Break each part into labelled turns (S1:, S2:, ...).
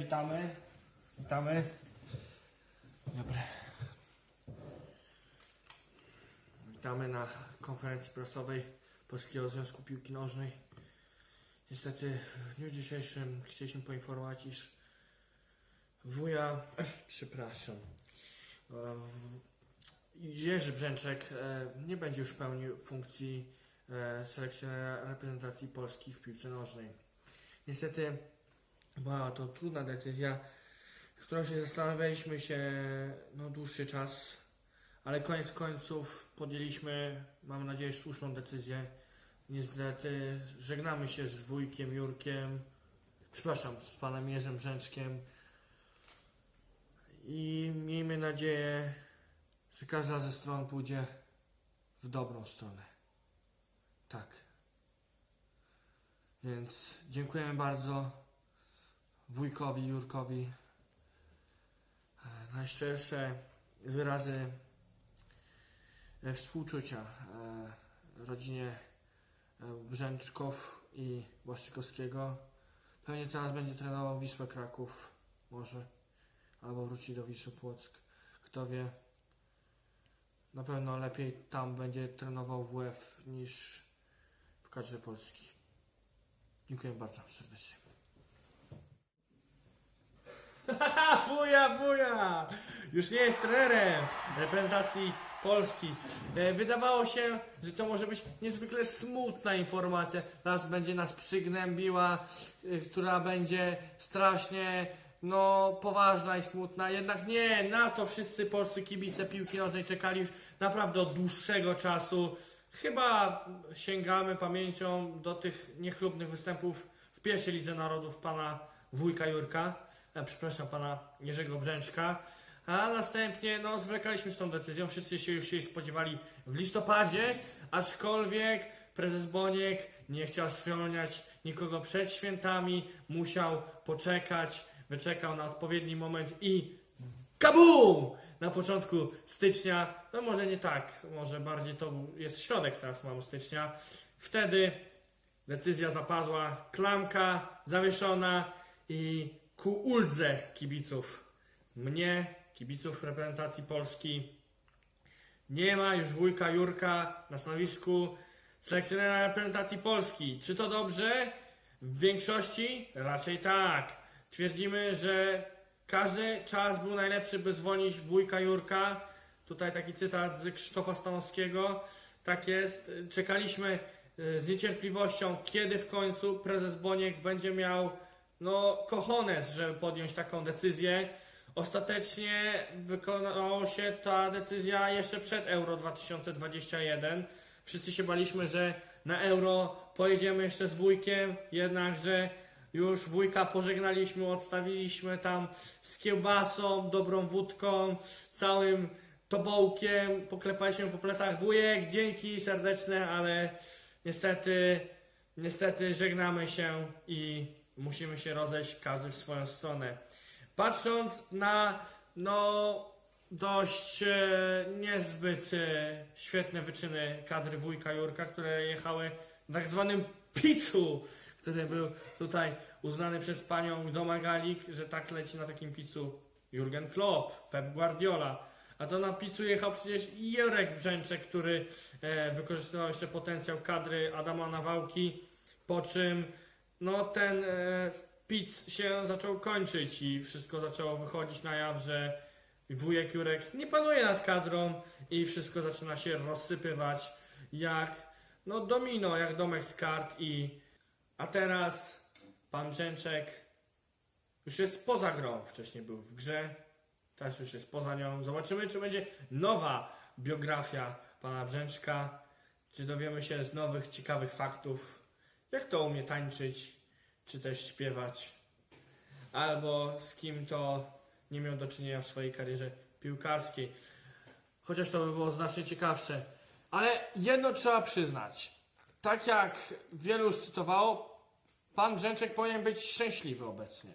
S1: witamy. Witamy. Dobra. Witamy na konferencji prasowej Polskiego Związku Piłki Nożnej. Niestety w dniu dzisiejszym chcieliśmy poinformować, iż Jerzy Brzęczek nie będzie już pełnił funkcji selekcjonera reprezentacji Polski w piłce nożnej. Niestety była to trudna decyzja, którą się zastanawialiśmy dłuższy czas, ale koniec końców podjęliśmy, mam nadzieję, słuszną decyzję. Niestety żegnamy się z wujkiem Jurkiem, z panem Jerzym Brzęczkiem i miejmy nadzieję, że każda ze stron pójdzie w dobrą stronę. Tak. Więc dziękujemy bardzo wujkowi Jurkowi. Najszczersze wyrazy współczucia rodzinie Brzęczków i Błaszczykowskiego. Pewnie teraz będzie trenował Wisłę Kraków, może, albo wróci do Wisły Płock. Kto wie. Na pewno lepiej tam będzie trenował WF niż w kadrze Polski. Dziękuję bardzo serdecznie. Wuja! Już nie jest trenerem reprezentacji Polski. Wydawało się, że to może być niezwykle smutna informacja. Teraz będzie nas przygnębiła, która będzie strasznie poważna i smutna. Jednak nie, na to wszyscy polscy kibice piłki nożnej czekali już naprawdę od dłuższego czasu. Chyba sięgamy pamięcią do tych niechlubnych występów w pierwszej Lidze Narodów pana wujka Jurka, pana Jerzego Brzęczka, a następnie zwlekaliśmy z tą decyzją. Wszyscy się już jej spodziewali w listopadzie, aczkolwiek prezes Boniek nie chciał zwolniać nikogo przed świętami, musiał poczekać, wyczekał na odpowiedni moment i kabum! Na początku stycznia, może nie tak, może bardziej to jest środek, teraz mamy stycznia. Wtedy decyzja zapadła, klamka zawieszona i ku uldze kibiców, kibiców reprezentacji Polski, nie ma już wujka Jurka na stanowisku selekcjonera reprezentacji Polski. Czy to dobrze? W większości raczej tak. Twierdzimy, że każdy czas był najlepszy, by zwolnić wujka Jurka. Tutaj taki cytat z Krzysztofa Stanowskiego. Tak jest. Czekaliśmy z niecierpliwością, kiedy w końcu prezes Boniek będzie miał cojones, żeby podjąć taką decyzję. Ostatecznie wykonała się ta decyzja jeszcze przed Euro 2021. Wszyscy się baliśmy, że na Euro pojedziemy jeszcze z wujkiem, jednakże już wujka pożegnaliśmy, odstawiliśmy tam z kiełbasą, dobrą wódką, całym tobołkiem, poklepaliśmy po plecach. Wujek, dzięki serdeczne, ale niestety żegnamy się i musimy się rozejść każdy w swoją stronę. Patrząc na dość niezbyt świetne wyczyny kadry wujka Jurka, które jechały w tak zwanym pizzu, który był tutaj uznany przez panią Domagalik, że tak leci na takim pizzu Jurgen Klopp, Pep Guardiola. A to na pizzu jechał przecież Jurek Brzęczek, który wykorzystywał jeszcze potencjał kadry Adama Nawałki, po czym ten pizz się zaczął kończyć i wszystko zaczęło wychodzić na jaw, że wujek Jurek nie panuje nad kadrą i wszystko zaczyna się rozsypywać jak domino, jak domek z kart. A teraz pan Brzęczek już jest poza grą. Wcześniej był w grze, teraz już jest poza nią. Zobaczymy, czy będzie nowa biografia pana Brzęczka, czy dowiemy się z nowych, ciekawych faktów, jak to umie tańczyć, czy też śpiewać, albo z kim to nie miał do czynienia w swojej karierze piłkarskiej. Chociaż to by było znacznie ciekawsze. Ale jedno trzeba przyznać. Tak jak wielu już cytowało, pan Brzęczek powinien być szczęśliwy obecnie.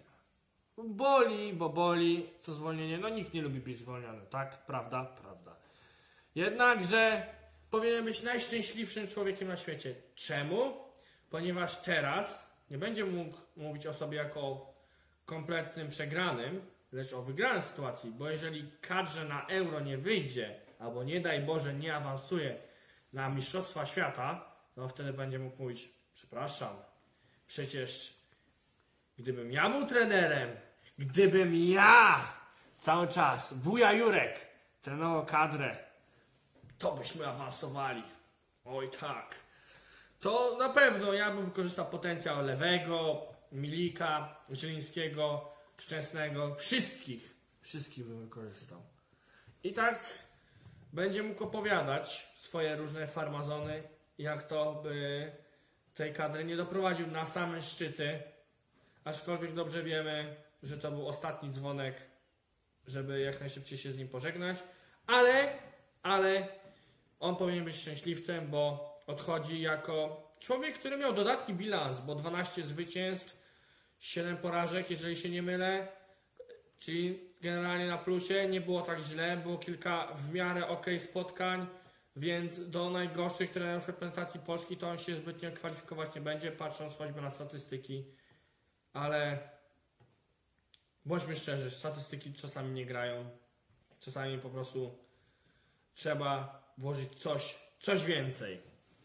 S1: Boli, co zwolnienie. Nikt nie lubi być zwolniony, tak? Prawda? Jednakże powinien być najszczęśliwszym człowiekiem na świecie. Czemu? Ponieważ teraz nie będzie mógł mówić o sobie jako kompletnym przegranym, lecz o wygranej sytuacji, bo jeżeli kadrze na Euro nie wyjdzie, albo nie daj Boże nie awansuje na Mistrzostwa Świata, no wtedy będzie mógł mówić, przepraszam, przecież gdybym ja był trenerem, gdybym ja cały czas, wuja Jurek, trenował kadrę, to byśmy awansowali. Oj tak. To na pewno ja bym wykorzystał potencjał Lewego, Milika, Zielińskiego, Szczęsnego, wszystkich bym wykorzystał. I tak będzie mógł opowiadać swoje różne farmazony, jak to by tej kadry nie doprowadził na same szczyty, aczkolwiek dobrze wiemy, że to był ostatni dzwonek, żeby jak najszybciej się z nim pożegnać, ale on powinien być szczęśliwcem, bo odchodzi jako człowiek, który miał dodatni bilans, bo 12 zwycięstw, 7 porażek, jeżeli się nie mylę, czyli generalnie na plusie, nie było tak źle, było kilka w miarę okej spotkań, więc do najgorszych trenerów reprezentacji Polski to on się zbytnio kwalifikować nie będzie, patrząc choćby na statystyki, ale bądźmy szczerzy, statystyki czasami nie grają, czasami po prostu trzeba włożyć coś więcej.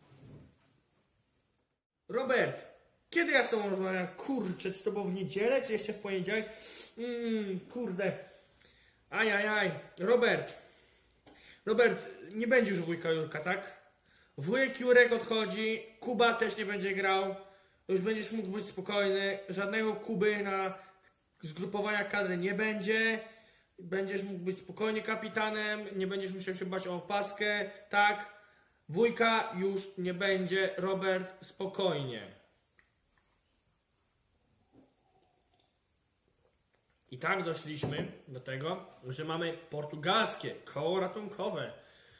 S1: Robert, kiedy ja z tobą rozmawiam? Kurczę, czy to było w niedzielę, czy jeszcze w poniedziałek? Kurde. Ajajaj. Robert, nie będzie już wujka Jurka, tak? Wujek Jurek odchodzi, Kuba też nie będzie grał. Już będziesz mógł być spokojny. Żadnego Kuby na zgrupowania kadry nie będzie. Będziesz mógł być spokojnie kapitanem, nie będziesz musiał się bać o opaskę, tak? Wujka już nie będzie, Robert, spokojnie. I tak doszliśmy do tego, że mamy portugalskie koło ratunkowe.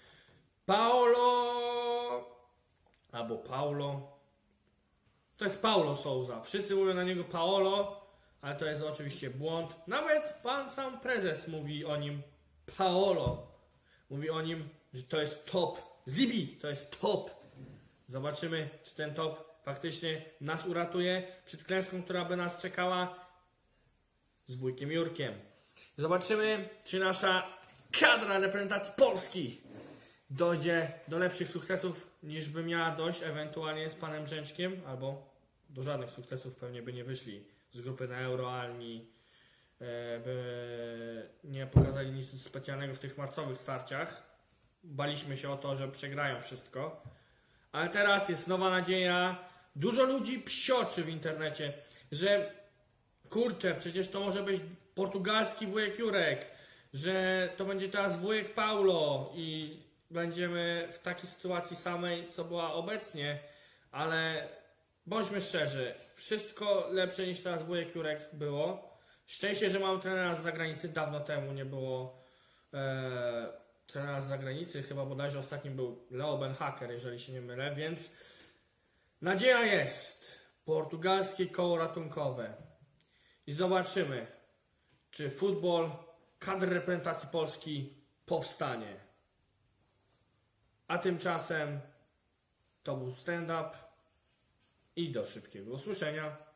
S1: Paulo. To jest Paulo Souza. Wszyscy mówią na niego Paolo, ale to jest oczywiście błąd. Nawet pan sam prezes mówi o nim Paolo. Mówi o nim, że to jest top. Zibi, to jest top. Zobaczymy, czy ten top faktycznie nas uratuje przed klęską, która by nas czekała z wujkiem Jurkiem. Zobaczymy, czy nasza kadra reprezentacji Polski dojdzie do lepszych sukcesów, niż by miała dojść ewentualnie z panem Brzęczkiem, albo do żadnych sukcesów pewnie by nie wyszli z grupy na Euro, ani by nie pokazali nic specjalnego w tych marcowych starciach. Baliśmy się o to, że przegrają wszystko. Ale teraz jest nowa nadzieja. Dużo ludzi psioczy w internecie, że kurczę, przecież to może być portugalski wujek Jurek, że to będzie teraz wujek Paulo i będziemy w takiej sytuacji samej, co była obecnie, ale bądźmy szczerzy, wszystko lepsze niż teraz wujek Jurek było. Szczęście, że mamy trenera z zagranicy, dawno temu nie było trenera z zagranicy, chyba bodajże ostatnim był Leo Benhacker, jeżeli się nie mylę, więc nadzieja jest. Portugalskie koło ratunkowe. I zobaczymy, czy futbol kadry reprezentacji Polski powstanie. A tymczasem to był stand-up i do szybkiego usłyszenia.